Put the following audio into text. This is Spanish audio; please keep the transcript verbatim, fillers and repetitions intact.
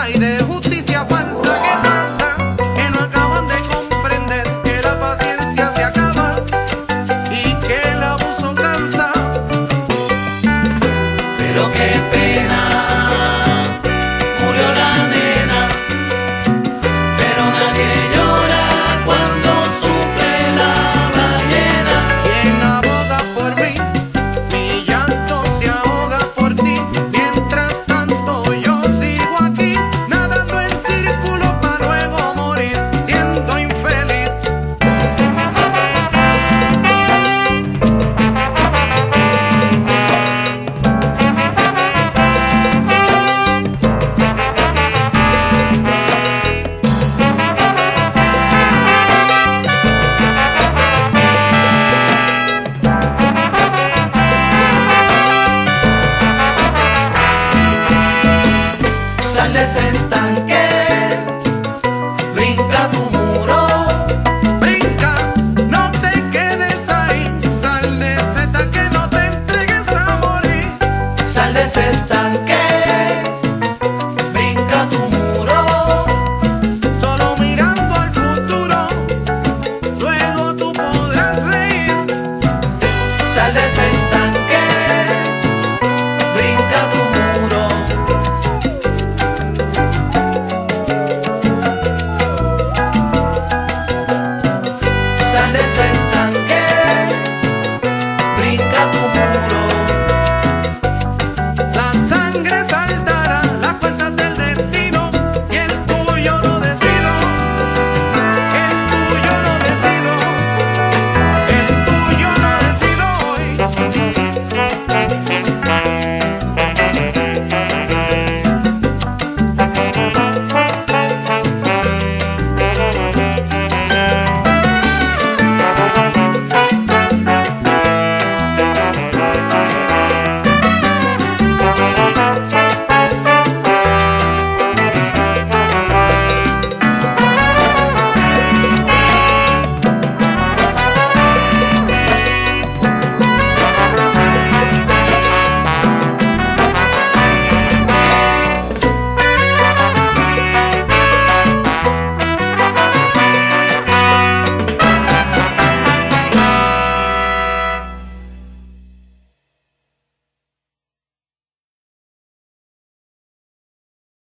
falsa y de justicia falsa. ¿Qué pasa? Que no acaban de comprender que la paciencia se acaba y que el abuso cansa. Pero qué pena, murió la nena, pero nadie llora cuando sufre la ballena. Quien aboga por mí, mi llanto se ahoga por ti. Mientras tanto yo sigo aquí, nadando en círculo para luego morir siendo infeliz. Sal de ese estanque